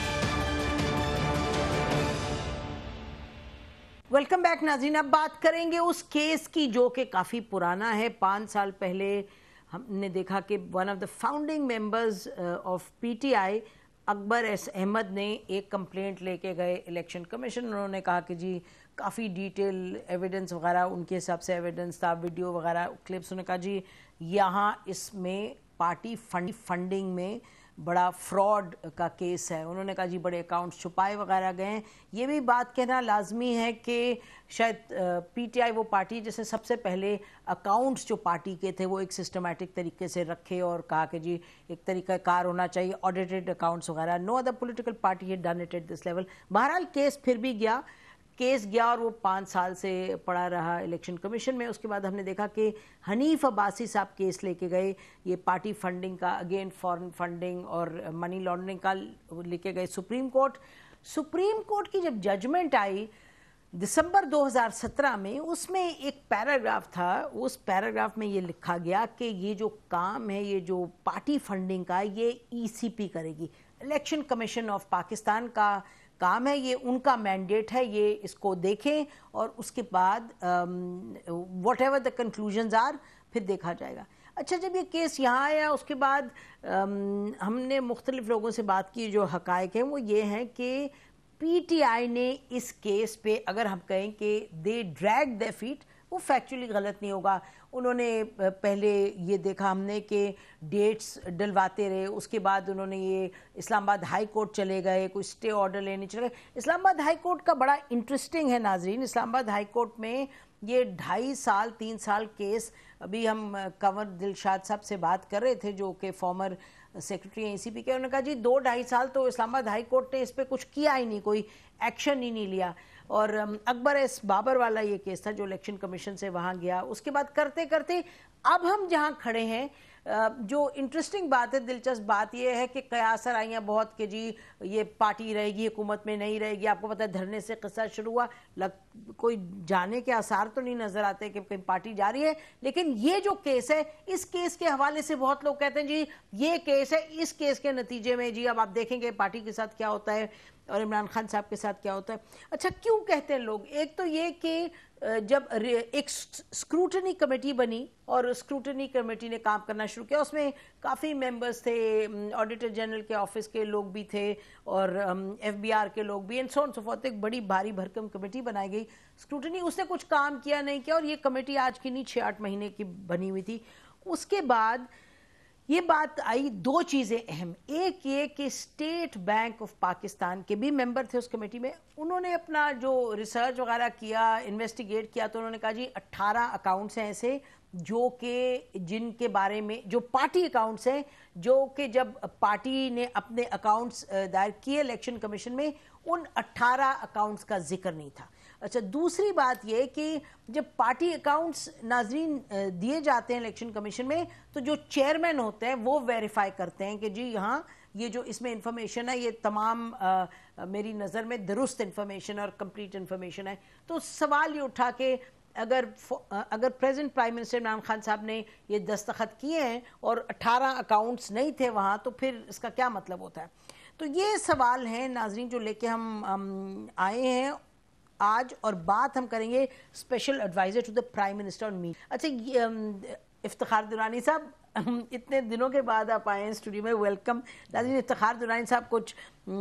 Welcome back नाज़रीन। अब बात करेंगे उस केस की जो कि काफ़ी पुराना है। 5 साल पहले हमने देखा कि one of the founding members of PTI Akbar S Ahmed ने एक कंप्लेंट लेके गए इलेक्शन कमीशन। उन्होंने कहा कि जी काफ़ी डिटेल एविडेंस वगैरह, उनके हिसाब से एविडेंस था, वीडियो वगैरह क्लिप्स। उन्होंने कहा जी यहाँ इसमें पार्टी फंडिंग में बड़ा फ्रॉड का केस है। उन्होंने कहा जी बड़े अकाउंट्स छुपाए वगैरह गए हैं। ये भी बात कहना लाजमी है कि शायद पीटीआई वो पार्टी जिसने सबसे पहले अकाउंट्स जो पार्टी के थे वो एक सिस्टमैटिक तरीके से रखे और कहा कि जी एक तरीका कार होना चाहिए, ऑडिटेड अकाउंट्स वगैरह। No other political party had done it at this level. बहरहाल केस फिर भी गया और वो 5 साल से पड़ा रहा इलेक्शन कमीशन में। उसके बाद हमने देखा कि हनीफ अब्बासी साहब केस लेके गए, ये पार्टी फंडिंग का, अगेन फॉरेन फंडिंग और मनी लॉन्ड्रिंग का लेके गए सुप्रीम कोर्ट। सुप्रीम कोर्ट की जब जजमेंट आई दिसंबर 2017 में, उसमें एक पैराग्राफ था। उस पैराग्राफ में ये लिखा गया कि ये जो काम है, ये जो पार्टी फंडिंग का, ये ईसीपी करेगी, इलेक्शन कमीशन ऑफ पाकिस्तान का काम है, ये उनका मैंडेट है, ये इसको देखें और उसके बाद whatever the conclusions are फिर देखा जाएगा। अच्छा, जब ये केस यहाँ आया उसके बाद हमने मुख्तलिफ लोगों से बात की। जो हकायक हैं वो ये हैं कि पीटीआई ने इस केस पे, अगर हम कहें कि दे ड्रैग द फीट, वो फैक्चुअली गलत नहीं होगा। उन्होंने पहले ये देखा हमने कि डेट्स डलवाते रहे, उसके बाद उन्होंने ये इस्लामाबाद हाई कोर्ट चले गए, कोई स्टे ऑर्डर लेने चले गए। इस्लामाबाद हाई कोर्ट का बड़ा इंटरेस्टिंग है नाजरीन। इस्लामाबाद हाई कोर्ट में ये 2.5 साल 3 साल केस, अभी हम कंवर दिलशाद साहब से बात कर रहे थे जो कि फॉर्मर सेक्रेटरी एसीपी के। उन्होंने कहा जी 2-2.5 साल तो इस्लामाबाद हाई कोर्ट ने इस पर कुछ किया ही नहीं, कोई एक्शन ही नहीं लिया। और अकबर एस बाबर वाला ये केस था जो इलेक्शन कमीशन से वहाँ गया। उसके बाद करते करते अब हम जहाँ खड़े हैं, जो इंटरेस्टिंग बात है, दिलचस्प बात यह है कि कयासर आई हैं बहुत कि जी ये पार्टी रहेगी, हुकूमत में नहीं रहेगी। आपको पता है धरने से किस्सा शुरू हुआ, कोई जाने के आसार तो नहीं नजर आते कि कहीं पार्टी जा रही है। लेकिन ये जो केस है, इस केस के हवाले से बहुत लोग कहते हैं जी ये केस है, इस केस के नतीजे में जी अब आप देखेंगे पार्टी के साथ क्या होता है। اور عمران خان صاحب کے ساتھ کیا ہوتا ہے. اچھا کیوں کہتے ہیں لوگ؟ ایک تو یہ کہ جب ایک اسکروٹنی کمیٹی بنی اور اسکروٹنی کمیٹی نے کام کرنا شروع کیا، اس میں کافی ممبرز تھے، آڈیٹر جنرل کے آفس کے لوگ بھی تھے اور ایف بی آر کے لوگ بھی، and so on so fourth. ایک بڑی بھاری بھرکم کمیٹی بنائی گئی اسکروٹنی. اس نے کچھ کام کیا نہیں کیا، اور یہ کمیٹی آج کی نہیں 6-8 مہینے کی بنی ہوئی تھی. اس کے بعد یہ بات آئی، دو چیزیں اہم. ایک یہ کہ اسٹیٹ بینک آف پاکستان کے بھی ممبر تھے اس کمیٹی میں. انہوں نے اپنا جو ریسرچ وغیرہ کیا، انویسٹیگیٹ کیا، تو انہوں نے کہا جی 18 اکاؤنٹس ہیں ایسے جو کہ جن کے بارے میں، جو پارٹی اکاؤنٹس ہیں، جو کہ جب پارٹی نے اپنے اکاؤنٹس دائر کیے الیکشن کمیشن میں، ان 18 اکاؤنٹس کا ذکر نہیں تھا. اچھا دوسری بات یہ کہ جب پارٹی اکاؤنٹس ناظرین دیے جاتے ہیں الیکشن کمیشن میں، تو جو چیئرمین ہوتے ہیں وہ ویریفائی کرتے ہیں کہ جی یہاں یہ جو اس میں انفارمیشن ہے یہ تمام میری نظر میں درست انفارمیشن اور کمپلیٹ انفارمیشن ہے. تو سوال یہ اٹھا کہ اگر present prime minister Imran Khan صاحب نے یہ دستخط کیے ہیں اور 18 اکاؤنٹس نہیں تھے وہاں، تو پھر اس کا کیا مطلب ہوتا ہے؟ تو یہ سوال ہیں ناظرین جو لے کے ہم آئے ہیں آج، اور بات ہم کریں گے special adviser to the prime minister on media. اچھا افتخار درانی صاحب، اتنے دنوں کے بعد آپ آئے ہیں اسٹوڈیو میں، ویلکم. ناظرین افتخار درانی صاحب کچھ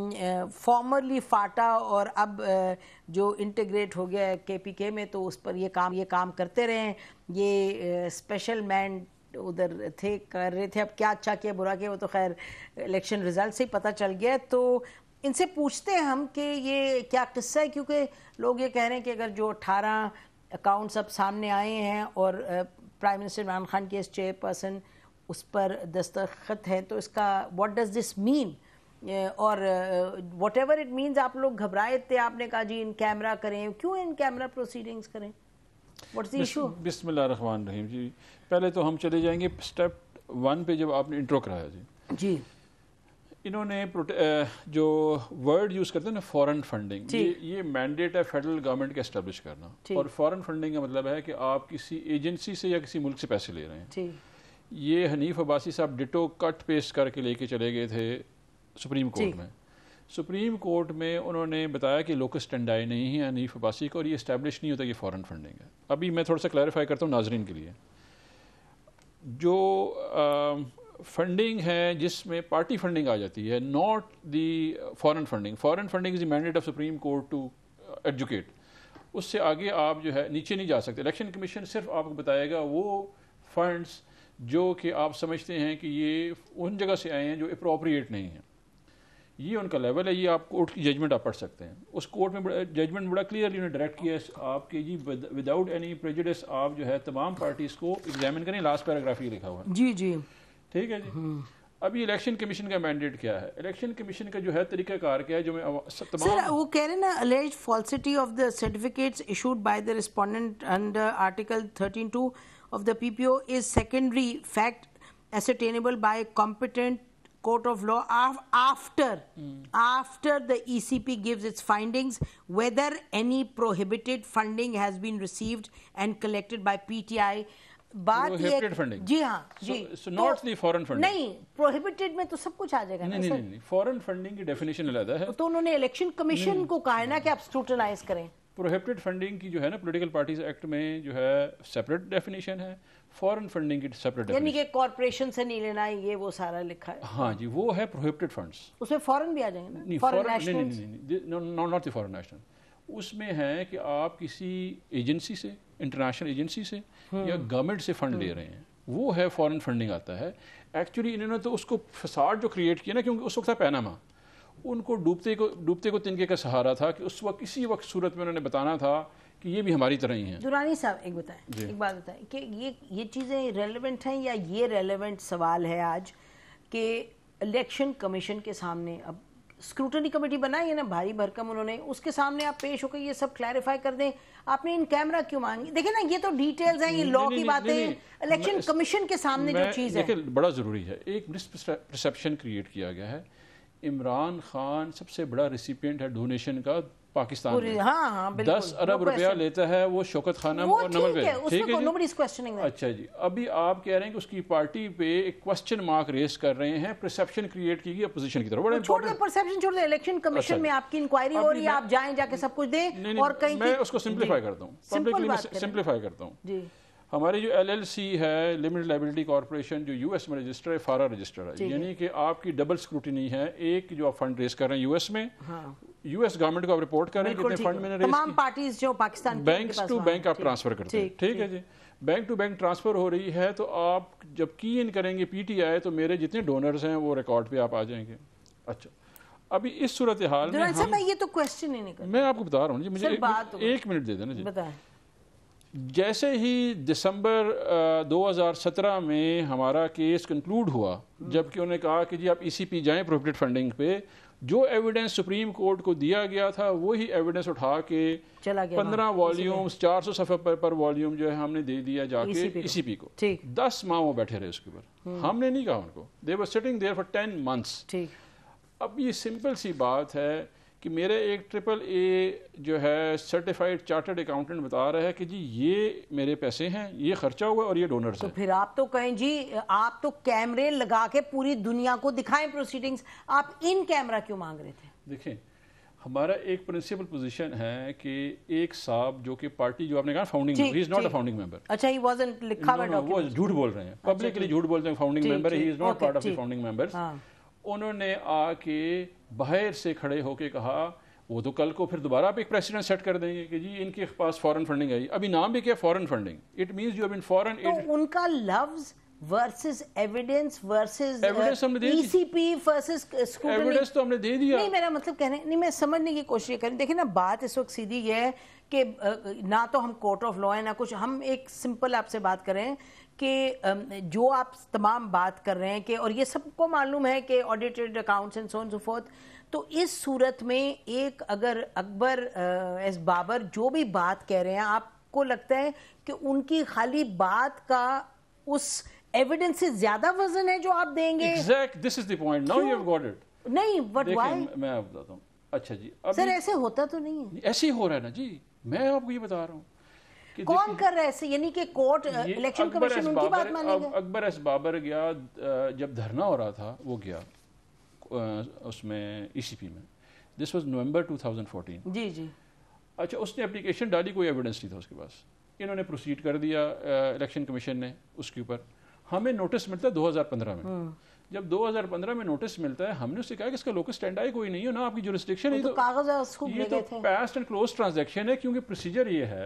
فارمرلی فاٹا اور اب جو انٹیگریٹ ہو گیا ہے کے پی کے میں، تو اس پر یہ کام کرتے رہے ہیں. یہ اسپیشل مین ادھر تھے، کر رہے تھے. اب کیا اچھا کیا برا کیا وہ تو خیر الیکشن ریزلٹ سے ہی پتہ چل گیا. تو ان سے پوچھتے ہیں ہم کہ یہ کیا قصہ ہے، کیونکہ لوگ یہ کہہ رہے ہیں کہ اگر جو 18 اکاؤنٹس اب سامنے آئے ہیں اور پرائم منسٹر عمران خان کی ایس چیئر پرسن اس پر دستخط ہے، تو اس کا واٹ ڈز دس مین؟ اور واٹ ایور اٹ مینز. آپ لوگ گھبرائے تھے، آپ نے کہا جی ان کیمرہ کریں. کیوں ان کیمرہ پروسیڈنگز کریں؟ What's the issue? بسم اللہ الرحمن الرحیم. جی پہلے تو ہم چلے جائیں گے اسٹیپ 1 پہ، جب آپ نے انٹرو کرایا. جی انہوں نے جو ورڈ یوز کرتے ہیں نا فورن فنڈنگ، یہ مینڈیٹ ہے فیڈرل گورنمنٹ کا اسٹیبلش کرنا. اور فورن فنڈنگ کا مطلب ہے کہ آپ کسی ایجنسی سے یا کسی ملک سے پیسے لے رہے ہیں. یہ حنیف عباسی صاحب ڈٹو کٹ پیسٹ کر کے لے کے چلے گئے تھے سپریم کورٹ میں. سپریم کورٹ میں انہوں نے بتایا کہ لوکس ٹینڈائی نہیں ہے حنیف عباسی کو، اور یہ اسٹیبلش نہیں ہوتا کہ فورن فنڈنگ ہے. ابھی میں تھوڑا سا کلیریفائی کرتا ہوں ناظرین کے لیے. جو فنڈنگ ہے جس میں پارٹی فنڈنگ آ جاتی ہے، not the foreign funding. Foreign funding is the mandate of supreme court to educate. اس سے آگے آپ جو ہے نیچے نہیں جا سکتے. الیکشن کمیشن صرف آپ کو بتائے گا وہ فنڈز جو کہ آپ سمجھتے ہیں کہ یہ ان جگہ سے آئے ہیں جو اپروپریٹ نہیں ہیں. یہ ان کا لیول ہے. یہ آپ کورٹ کی ججمنٹ آپ پڑھ سکتے ہیں. اس کورٹ میں ججمنٹ بڑا کلیئرلی انہوں نے ڈائریکٹ کیا ہے آپ کے جی وداؤٹ اینی پریجوڈس آپ جو ہے تمام پارٹیز کو ایگزامن کریں. لاسٹ پیراگراف یہ لکھا ہوا ہے. جی جی ٹھیک ہے جی. ابھی الیکشن کمیشن کا مینڈیٹ کیا ہے؟ الیکشن کمیشن کا جو ہے طریقہ کار کیا ہے، جو میں تمام سر وہ کہہ رہے ہیں نا alleged falsity of the certificates issued by the respondent under article 13(2) of the PPO is secondary fact ascertainable by competent court of law after the ECP gives its findings whether any prohibited funding has been received and collected by PTI. بات یہ جی ہاں جی not the foreign funding. نہیں prohibited میں تو سب کچھ آ جائے گا. نہیں فورن فنڈنگ کی ڈیفینیشن علیحدہ ہے. تو انہوں نے الیکشن کمیشن کو کہا ہے نا کہ آپ اسکروٹنائز کریں. پروہیبٹڈ فنڈنگ کی جو ہے نا پولیٹیکل پارٹیز ایکٹ میں جو ہے سیپریٹ ڈیفینیشن ہے. فورن فنڈنگ کی سیپریٹ یعنی کہ کارپوریشن سے نہیں لینا ہے، یہ وہ سارا لکھا ہے. ہاں جی وہ ہے پروہیبٹڈ فنڈس. اس میں فورن بھی آ جائیں گے نا. Foreign national not the foreign national. اس میں ہے کہ آپ کسی ایجنسی سے، انٹرنیشنل ایجنسی سے یا گورنمنٹ سے فنڈ لے رہے ہیں، وہ ہے فورن فنڈنگ آتا ہے. ایکچولی انہوں نے تو اس کو فساد جو کریٹ کیا نا، کیونکہ اس وقت تھا پیناما، ان کو ڈوبتے کو تنکے کا سہارا تھا کہ اس وقت کسی وقت صورت میں انہوں نے بتانا تھا کہ یہ بھی ہماری طرح ہی ہیں. درانی صاحب ایک بات بتائیں کہ یہ چیزیں ریلیونٹ ہیں یا یہ ریلیونٹ سوال ہے آج کہ الیکشن کمیشن کے سامنے اب اسکروٹنی کمیٹی بنائی ہے نا بھاری بھرکم، انہوں نے اس کے سامنے آپ پیش ہو کے یہ سب کلیریفائی کر دیں. آپ نے ان کیمرہ کیوں مانگی؟ دیکھیں نا یہ تو ڈیٹیلز ہیں، یہ لا کی باتیں. الیکشن کمیشن کے سامنے جو چیز ہے بڑا ضروری ہے. ایک پرسیپشن کریٹ کیا گیا ہے. عمران خان سب سے بڑا ریسیپینٹ ہے ڈونیشن کا پاکستان میں 10 ارب روپیہ لیتا ہے وہ شوکت خانم اور نمل پہ. ٹھیک ہے جی. اچھا جی, ابھی آپ کہہ رہے ہیں کہ اس کی پارٹی پہ ایک کوسچن مارک ریز کر رہے ہیں, پرسیپشن کریٹ کی گئی اپوزیشن کی طرف. پرسیپشن چھوڑ دیں, الیکشن کمیشن میں آپ کی انکوائری ہو رہی ہے, آپ جائیں جا کے سب کچھ دیں. اور کہیں میں اس کو سمپلیفائی کرتا ہوں, پبلکلی میں سمپلیفائی کرتا ہوں. جی, ہماری جو LLC ہے, لمیٹڈ لائبلٹی کارپوریشن, جو US میں رجسٹر ہے, فارا رجسٹر ہے, یعنی کہ آپ کی ڈبل اسکروٹنی ہے. ایک جو آپ فنڈ ریز کر رہے ہیں US میں, US گورنمنٹ کو آپ رپورٹ کر رہے ہیں کتنے فنڈ میں نے ریز کی, تمام پارٹیز جو پاکستان بینکس ٹو بینک آپ ٹرانسفر کرتے ہیں. ٹھیک ہے جی, بینک ٹو بینک ٹرانسفر ہو رہی ہے, تو آپ جب کی ان کریں گے PTI تو میرے جتنے ڈونرز ہیں وہ ریکارڈ پہ آپ آ جائیں گے. اچھا, ابھی اس صورتحال میں یہ تو کوسچن ہی نہیں کرتا, میں آپ کو بتا رہا ہوں جی, مجھے 1 منٹ دے دینا جی. بتائیں. جیسے ہی دسمبر 2017 میں ہمارا کیس کنکلوڈ ہوا, جبکہ انہوں نے کہا کہ جی آپ ECP جائیں پروہیبٹڈ فنڈنگ پہ, جو ایویڈنس سپریم کورٹ کو دیا گیا تھا وہی ایویڈنس اٹھا کے 15 والیومز 400 صفحے پر والیوم جو ہے ہم نے دے دیا جا کے ECP کو. 10 ماہ وہ بیٹھے رہے اس کے اوپر, ہم نے نہیں کہا ان کو, they were sitting there for 10 months. اب یہ سمپل سی بات ہے کہ میرے ایک AAA جو ہے سرٹیفائڈ چارٹرڈ اکاؤنٹنٹ بتا رہا ہے کہ جی یہ میرے پیسے ہیں, یہ خرچہ ہوا اور یہ ڈونرز ہیں. تو پھر آپ تو کہیں جی, آپ تو کیمرے لگا کے پوری دنیا کو دکھائیں پروسیڈنگز, آپ ان کیمرہ کیوں مانگ رہے تھے؟ دیکھیں, ہمارا ایک پرنسپل پوزیشن ہے کہ ایک صاحب جو کہ پارٹی جو آپ نے کہا founding, he is not a founding member. اچھا, ہی وازنٹ لکھا ہوا ڈاکیومنٹ, وہ جھوٹ بول رہے ہیں, پبلکلی جھوٹ بولتے ہیں founding member, he is not part of the founding members. انہوں نے آ کے باہر سے کھڑے ہو کے کہا وہ تو کل کو پھر دوبارہ آپ ایک پریسیڈنٹ سیٹ کر دیں گے کہ جی ان کے پاس فورن فنڈنگ آئی. ابھی نام بھی کیا foreign funding, it means you have been foreign. تو ان کا لفظ versus evidence versus ECP versus scrutiny, evidence تو ہم نے دے دیا. نہیں, میرا مطلب کہنے نہیں, میں سمجھنے کی کوشش کریں. دیکھیں نا, بات اس وقت سیدھی یہ ہے کہ نہ تو ہم کورٹ آف لا ہے نہ کچھ, ہم ایک سمپل آپ سے بات کریں کہ جو آپ تمام بات کر رہے ہیں کہ, اور یہ سب کو معلوم ہے کہ audited accounts and so on so forth, تو اس صورت میں ایک اگر اکبر ایس بابر جو بھی بات کہہ رہے ہیں, آپ کو لگتا ہے کہ ان کی خالی بات کا اس ایویڈنس سے زیادہ وزن ہے جو آپ دیں گے؟ Exact, this is the point, now you have got it. نہیں, but why? میں آپ بتاتا ہوں. اچھا جی, سر ایسے ہوتا تو نہیں ہے, ایسے ہی ہو رہا ہے نا جی, میں آپ کو یہ بتا رہا ہوں. کون کر رہا ہے ایسے, یعنی کہ کورٹ الیکشن کمیشن ان کی بات مانے گا؟ اکبر ایس بابر گیا, جب دھرنا ہو رہا تھا وہ گیا اس میں ECP میں, دس واز نومبر 2014. جی جی. اچھا, اس نے اپلیکیشن ڈالی, کوئی ایویڈنس نہیں تھا اس کے پاس, انہوں نے پروسیڈ کر دیا الیکشن کمیشن نے اس کے اوپر. ہمیں نوٹس ملتا ہے 2015 میں, جب 2015 میں نوٹس ملتا ہے, ہم نے اس سے کہا کہ اس کا لوکس اسٹینڈ آئی کوئی نہیں ہے نا, آپ کی جورسڈکشن ہے, یہ تو پاسٹ اینڈ کلوز ٹرانزیکشن ہے. کیونکہ پروسیجر یہ ہے,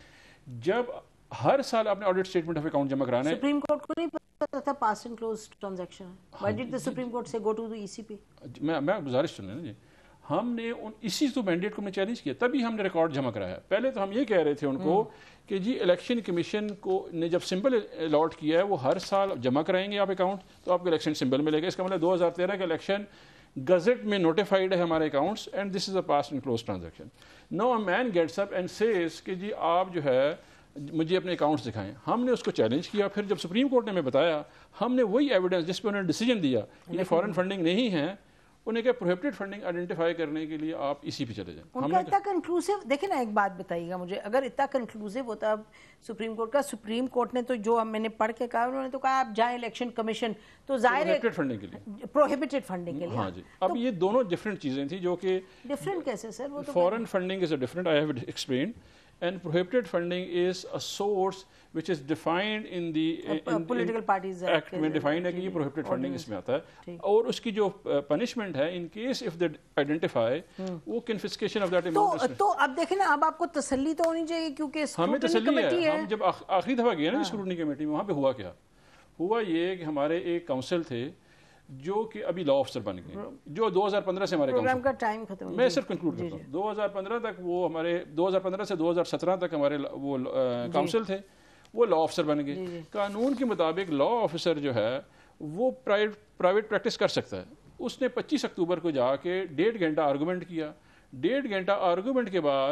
جب ہر سال آپ نے آڈٹ اسٹیٹمنٹ آف اکاؤنٹ جمع کرانا ہے. سپریم کورٹ کو نہیں پتا تھا پاسٹ اینڈ کلوز ٹرانزیکشن ہے, why did the supreme court سے گو ٹو دی ECP؟ میں گزارش سن رہے ہیں جی, ہم نے اسی تو مینڈیٹ کو ہم نے چیلنج کیا, تبھی ہم نے ریکارڈ جمع کرایا. پہلے تو ہم یہ کہہ رہے تھے ان کو کہ جی الیکشن کمیشن کو نے جب سمبل الاٹ کیا ہے, وہ ہر سال جمع کرائیں گے آپ اکاؤنٹ, تو آپ کو الیکشن سمبل ملے گا. اس کا مطلب 2013 کا الیکشن گزٹ میں نوٹیفائڈ ہے ہمارے accounts, and this is a past and close transaction. No a man gets up and says کہ جی آپ جو ہے مجھے اپنے اکاؤنٹس دکھائیں. ہم نے اس کو چیلنج کیا, پھر جب سپریم کورٹ نے ہمیں بتایا, ہم نے وہی ایویڈنس جس پہ انہوں نے ڈیسیجن دیا یہ فورن فنڈنگ نہیں ہے, انہیں کہا پروہیبٹڈ فنڈنگ آئیڈینٹیفائی کرنے کے لیے آپ ECP چلے جائیں. ان کا اتنا کنکلوسیو, دیکھیں نا ایک بات بتائیے گا مجھے, اگر اتنا کنکلوسیو ہوتا سپریم کورٹ کا, سپریم کورٹ نے تو جو میں نے پڑھ کے کہا, انہوں نے تو کہا آپ جائیں الیکشن کمیشن, تو ظاہر ہے فنڈنگ کے لیے, پروہیبٹڈ فنڈنگ کے لیے. ہاں جی. اب یہ دونوں ڈفرینٹ چیزیں تھیں جو کہ ڈفرینٹ کیسے سر, وہ تو foreign funding is a different, I have explained, and prohibited funding is a source which is defined in the political parties act میں defined ہے کہ یہ prohibited funding اس میں آتا ہے, اور اس کی جو punishment ہے in case if they identify وہ confiscation of that amount. تو اب دیکھیں نا, اب آپ کو تسلی تو ہونی چاہیے کیونکہ ہمیں تسلی ہے. ہم جب آخری دفعہ گئے نا اسکروٹنی کمیٹی میں, وہاں پہ ہوا کیا, ہوا یہ کہ ہمارے ایک کاؤنسل تھے جو کہ ابھی لا آفسر بن گئے, جو 2015 سے ہمارے پروگرام کا ٹائم ختم, میں صرف کنکلوڈ کرتا ہوں, 2015 تک وہ ہمارے 2015 سے 2017 تک ہمارے وہ کاؤنسل تھے, وہ لا آفسر بن گئے. قانون کے مطابق لا آفسر جو ہے وہ پرائیویٹ پریکٹس کر سکتا ہے. اس نے 25 اکتوبر کو جا کے 1.5 گھنٹہ آرگومنٹ کیا, 1.5 گھنٹہ آرگومنٹ کے بعد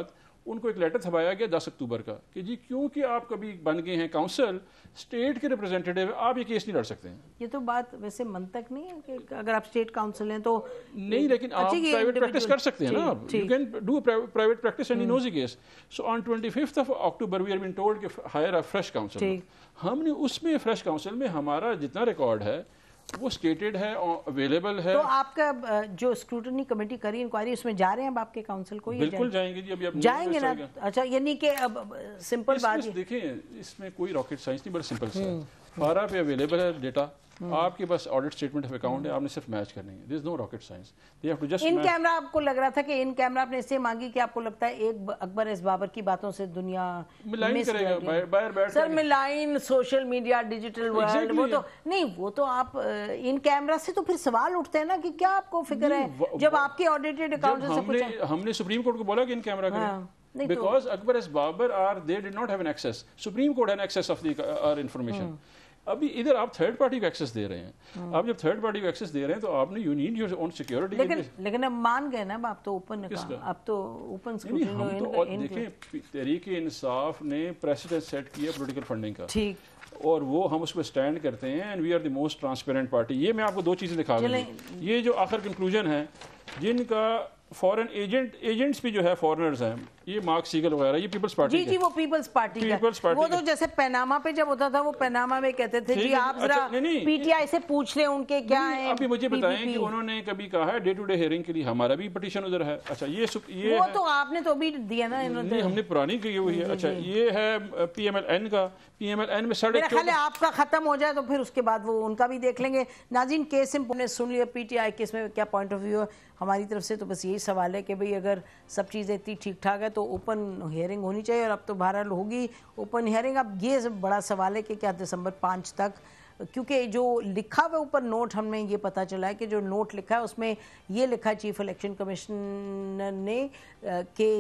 ان کو ایک لیٹر چھپایا گیا 10 اکتوبر کا کہ جی کیونکہ آپ کبھی بن گئے ہیں کاؤنسل اسٹیٹ کے ریپرزینٹیو آپ یہ کیس نہیں لڑ سکتے ہیں. یہ تو بات ویسے منطق نہیں ہے کہ اگر آپ اسٹیٹ کاؤنسل ہیں تو نہیں, لیکن آپ پرائیویٹ پریکٹس کر سکتے ہیں نا, you can do private practice and he knows the case. So on 25th of October we are been told کہ ہائر اے فریش کاؤنسل. ہم نے اس میں فریش کاؤنسل میں ہمارا جتنا ریکارڈ ہے وہ اسٹیٹڈ ہے, اویلیبل ہے. تو آپ کا جو اسکروٹنی کمیٹی کری انکوائری اس میں جا رہے ہیں اب آپ کے کاؤنسل کو؟ بالکل جائیں گے جی, ابھی جائیں گے نا. اچھا, یعنی کہ اب سمپل بات دیکھیں اس میں کوئی راکٹ سائنس نہیں, بڑا سمپل سا ہے. فارا پہ اویلیبل ہے ڈیٹا, آپ کے پاس آڈٹ اسٹیٹمنٹ آف اکاؤنٹ ہے, آپ نے صرف میچ کرنی ہے. There is no rocket science. In camera آپ کو لگ رہا تھا کہ ان کیمرہ آپ نے اس سے مانگی کہ آپ کو لگتا ہے ایک اکبر ایس بابر کی باتوں سے دنیا ملائن کرے گا sir, malign social media digital world, وہ تو نہیں, وہ تو آپ ان کیمرہ سے تو پھر سوال اٹھتے ہیں نا کہ کیا آپ کو فکر ہے جب آپ کے آڈیٹڈ اکاؤنٹ سے کچھ. ہم نے سپریم کورٹ کو بولا کہ ان کیمرہ کریں because Akbar as Babar they did not have an access. Supreme Court had an access of our information. ابھی ادھر آپ تھرڈ پارٹی کو ایکسس دے رہے ہیں. آپ جب تھرڈ پارٹی کو ایکسس دے رہے ہیں تو آپ نے you need your own security. لیکن اب مان گئے نا, آپ تو اوپن, اب تو اوپن اسکروٹنی. دیکھیں تحریک انصاف نے پریسیڈنٹ سیٹ کیا پولیٹیکل فنڈنگ کا, ٹھیک, اور وہ ہم اس پہ اسٹینڈ کرتے ہیں and we are the most transparent party. یہ میں آپ کو دو چیزیں دکھا دوں. یہ جو آخر کنکلوژن ہے جن کا فورن ایجنٹس بھی جو ہے فورنرز ہیں, یہ مارک سیگل وغیرہ, یہ پیپلز پارٹی. جی وہ پیپلز پارٹی کا, وہ تو جیسے پیناما پہ جب ہوتا تھا وہ پیناما میں کہتے تھے جی آپ ذرا پی ٹی آئی سے پوچھ لیں ان کے کیا ہیں. ابھی مجھے بتائیں کہ انہوں نے کبھی کہا ہے ڈے ٹو ڈے ہیئرنگ کے لیے ہمارا بھی پٹیشن ادھر ہے. اچھا یہ وہ تو آپ نے تو بھی دیا نا, ہم نے پرانی کی ہوئی ہے. اچھا یہ ہے پی ایم ایل این کا, پی ایم ایل این میں میرا خیال ہے آپ کا ختم ہو جائے تو پھر اس کے بعد وہ ان کا بھی دیکھ لیں گے. ناظرین, کیس نے سن لیا پی ٹی آئی کے, اس میں کیا پوائنٹ آف ویو ہے. ہماری طرف سے تو بس یہی سوال ہے کہ بھئی اگر سب چیزیں اتنی ٹھیک ٹھاک ہے تو اوپن ہیئرنگ ہونی چاہیے, اور اب تو بہرحال ہوگی اوپن ہیئرنگ. اب یہ بڑا سوال ہے کہ کیا دسمبر 5 تک, کیونکہ جو لکھا ہوا اوپر نوٹ ہم نے یہ پتہ چلا ہے کہ جو نوٹ لکھا ہے اس میں یہ لکھا ہے چیف الیکشن کمیشنر نے کہ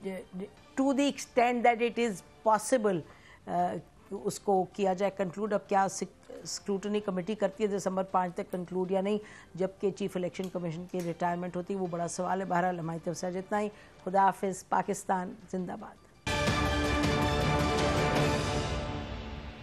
to the extend that it is possible اس کو کیا جائے کنکلوڈ. اب کیا اسکروٹنی کمیٹی کرتی ہے دسمبر 5 تک کنکلوڈ یا نہیں, جبکہ چیف الیکشن کمیشن کی ریٹائرمنٹ ہوتی ہے, وہ بڑا سوال ہے. بہرحال ہماری طرف سے جتنا ہی. خدا حافظ. پاکستان زندہ باد.